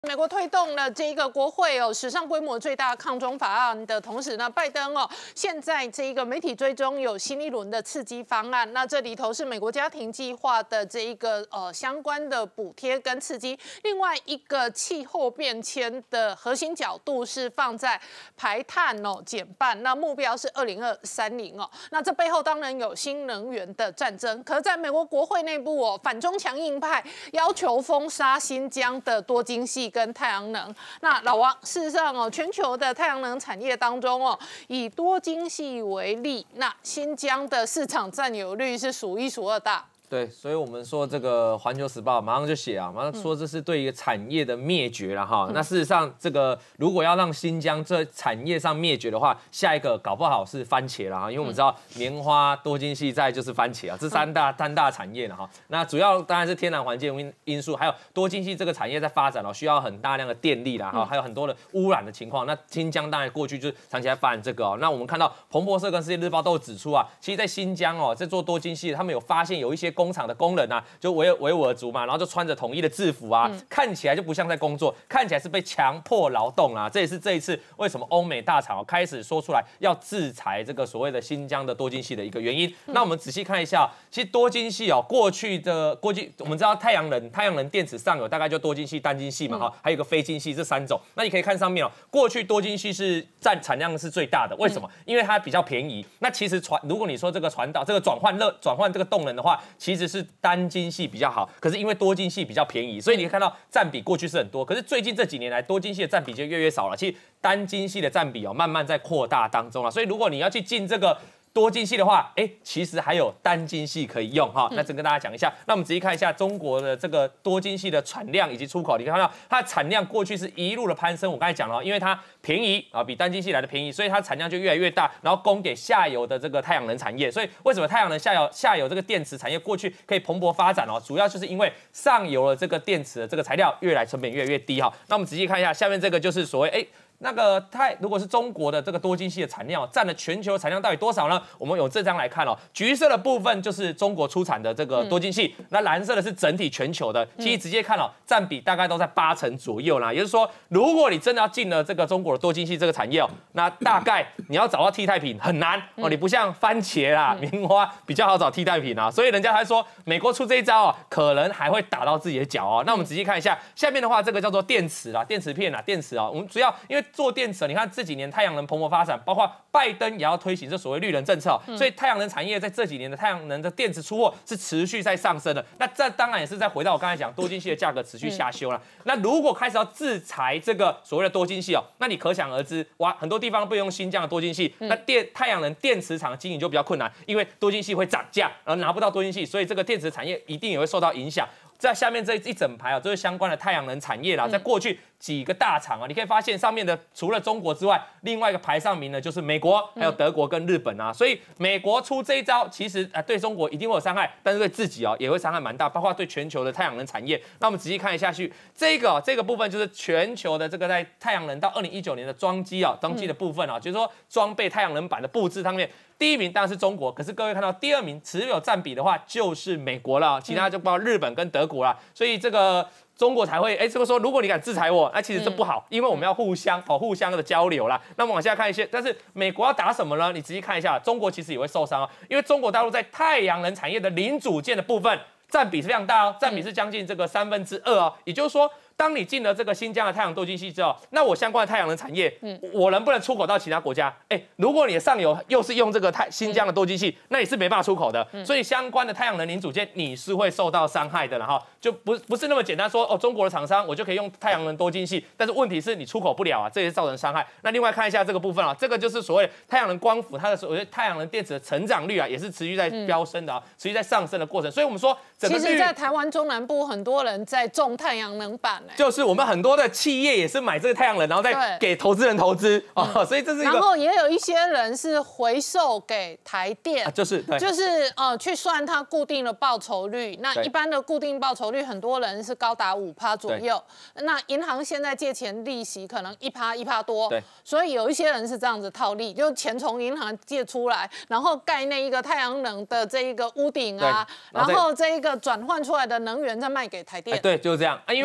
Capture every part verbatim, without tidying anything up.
美国推动了这个国会哦史上规模最大抗中法案的同时呢，拜登哦现在这个媒体追踪有新一轮的刺激方案，那这里头是美国家庭计划的这一个呃相关的补贴跟刺激，另外一个气候变迁的核心角度是放在排碳哦减半，那目标是二零二三零哦，那这背后当然有新能源的战争，可是在美国国会内部哦，反中强硬派要求封杀新疆的多晶系跟太阳能。那老王，事实上哦，全球的太阳能产业当中哦，以多晶系为例，那新疆的市场占有率是数一数二大。 对，所以我们说这个《环球时报》马上就写啊，马上说这是对一个产业的灭绝了哈。嗯、那事实上，这个如果要让新疆这产业上灭绝的话，下一个搞不好是番茄了哈，因为我们知道棉花、多晶系再就是番茄啊，这三大三大产业了哈。那主要当然是天然环境因因素，还有多晶系这个产业在发展哦，需要很大量的电力啦哈，还有很多的污染的情况。那新疆当然过去就是长期在发展这个哦。那我们看到彭博社跟世界日报都有指出啊，其实在新疆哦，在做多晶系，他们有发现有一些工厂的工人啊，就维维吾尔族嘛，然后就穿着统一的制服啊，嗯、看起来就不像在工作，看起来是被强迫劳动啊。这也是这一次为什么欧美大厂、哦、开始说出来要制裁这个所谓的新疆的多晶系的一个原因。嗯、那我们仔细看一下，其实多晶系哦，过去的过去我们知道太阳能太阳能电池上游大概就多晶系、单晶系嘛哈，嗯、还有一个非晶系这三种。那你可以看上面哦，过去多晶系是占产量是最大的，为什么？嗯、因为它比较便宜。那其实传如果你说这个传导这个转换热转换这个动能的话，其实是单晶系比较好，可是因为多晶系比较便宜，所以你可以看到占比过去是很多，可是最近这几年来多晶系的占比就越来越少了。其实单晶系的占比哦慢慢在扩大当中了，所以如果你要去进这个多晶系的话，哎，其实还有单晶系可以用哈。那先跟大家讲一下，那我们仔细看一下中国的这个多晶系的产量以及出口，你可以看到它的产量过去是一路的攀升。我刚才讲了，因为它便宜啊，比单晶系来的便宜，所以它产量就越来越大，然后供给下游的这个太阳能产业。所以为什么太阳能下游下游这个电池产业过去可以蓬勃发展哦？主要就是因为上游的这个电池的这个材料越来成本越来越低哈。那我们仔细看一下，下面这个就是所谓哎。那个太如果是中国的这个多晶系的产量占了全球产量到底多少呢？我们有这张来看哦，橘色的部分就是中国出产的这个多晶系，嗯、那蓝色的是整体全球的。其实直接看哦，占比大概都在八成左右啦。也就是说，如果你真的要进了这个中国的多晶系这个产业哦，那大概你要找到替代品很难哦。你不像番茄啦、棉花比较好找替代品啊，所以人家还说美国出这一招啊，可能还会打到自己的脚哦。那我们仔细看一下下面的话，这个叫做电池啦、电池片啦、电池啊，我们主要因为做电池，你看这几年太阳能蓬勃发展，包括拜登也要推行这所谓绿能政策，嗯、所以太阳能产业在这几年的太阳能的电池出货是持续在上升的。那这当然也是在回到我刚才讲多晶系的价格持续下修了。嗯、那如果开始要制裁这个所谓的多晶系哦，那你可想而知，哇，很多地方不用新疆的多晶系，嗯、那电太阳能电池厂的经营就比较困难，因为多晶系会涨价，然后拿不到多晶系，所以这个电池产业一定也会受到影响。在下面这一整排啊，都是相关的太阳能产业啦。在过去几个大厂啊，你可以发现上面的除了中国之外，另外一个排上名的就是美国、还有德国跟日本啊。所以美国出这一招，其实啊对中国一定会有伤害，但是对自己哦也会伤害蛮大，包括对全球的太阳能产业。那我们仔细看一下去，这个、哦、这个部分就是全球的这个在太阳能到二零一九年的装机啊，装机的部分啊，就是说装备太阳能板的布置上面。第一名当然是中国，可是各位看到第二名持有占比的话就是美国了，其他就包括日本跟德国啦，所以这个中国才会哎，这个说如果你敢制裁我，那其实这不好，因为我们要互相哦互相的交流啦。那么往下看一些，但是美国要打什么呢？你仔细看一下，中国其实也会受伤哦，因为中国大陆在太阳能产业的零组件的部分占比是非常大哦，占比是将近这个三分之二哦，也就是说。当你进了这个新疆的太阳多晶系之后，那我相关的太阳能产业，嗯、我能不能出口到其他国家？哎，如果你的上游又是用这个太新疆的多晶系，那你是没办法出口的。嗯、所以相关的太阳能零组件你是会受到伤害的了哈，就不不是那么简单说哦，中国的厂商我就可以用太阳能多晶系，但是问题是你出口不了啊，这也是造成伤害。那另外看一下这个部分啊，这个就是所谓太阳能光伏，它的所谓太阳能电池的成长率啊，也是持续在飙升的啊，持续在上升的过程。所以我们说， 其实，在台湾中南部很多人在种太阳能板、欸， 就是我们很多。多的企业也是买这个太阳能，然后再给投资人投资哦，嗯、所以这是一个。 然后也有一些人是回售给台电， 啊、就是就是呃去算它固定的报酬率。那一般的固定报酬率，很多人是高达五趴左右。那银行现在借钱利息可能一趴一趴多， 对， 所以有一些人是这样子套利，就钱从银行借出来，然后盖那一个太阳能的这一个屋顶啊，然后这一个转换出来的能源再卖给台电。 对，就是这样啊，因为我们知道。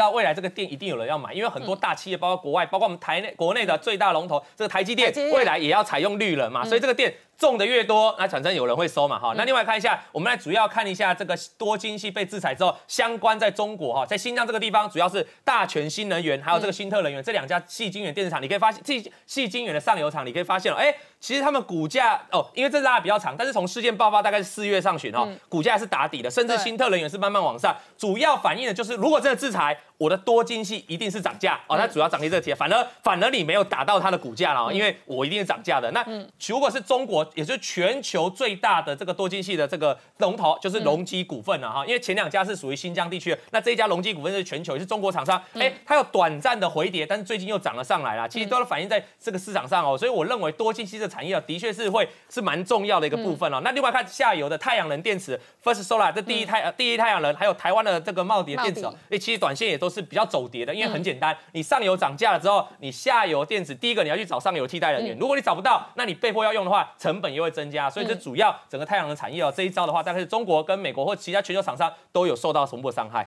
道未来这个电一定有人要买，因为很多大企业，包括国外，包括我们台内国内的最大龙头这个台积电，未来也要采用绿能嘛，所以这个电种的越多，那反正有人会收嘛哈。那另外看一下，我们来主要看一下这个多晶系被制裁之后，相关在中国哈，在新疆这个地方，主要是大全新能源还有这个新特能源这两家矽晶圆电子厂，你可以发现矽矽晶圆的上游厂，你可以发现了，哎、欸，其实他们股价哦，因为这拉的比较长，但是从事件爆发大概是四月上旬哈，嗯、股价是打底的，甚至新特能源是慢慢往上，主要反映的就是如果真的制裁，我的多晶系一定是涨价哦，它主要涨跌这个题，反而反而你没有打到它的股价了，因为我一定是涨价的。那如果是中国，也就是全球最大的这个多晶系的这个龙头，就是隆基股份了哈，因为前两家是属于新疆地区的，那这一家隆基股份是全球，也是中国厂商，哎、欸，它有短暂的回跌，但是最近又涨了上来啦，其实都是反映在这个市场上哦，所以我认为多晶系的产业啊，的确是会是蛮重要的一个部分哦。那另外看下游的太阳能电池 ，First Solar 这第一太、呃、第一太阳能，还有台湾的这个茂迪的电池哦，哎，其实短线也都是比较走跌的，因为很简单，嗯、你上游涨价了之后，你下游电池第一个你要去找上游替代人员，嗯、如果你找不到，那你被迫要用的话，成本又会增加，所以这主要整个太阳能产业哦，这一招的话，大概是中国跟美国或其他全球厂商都有受到同步的伤害。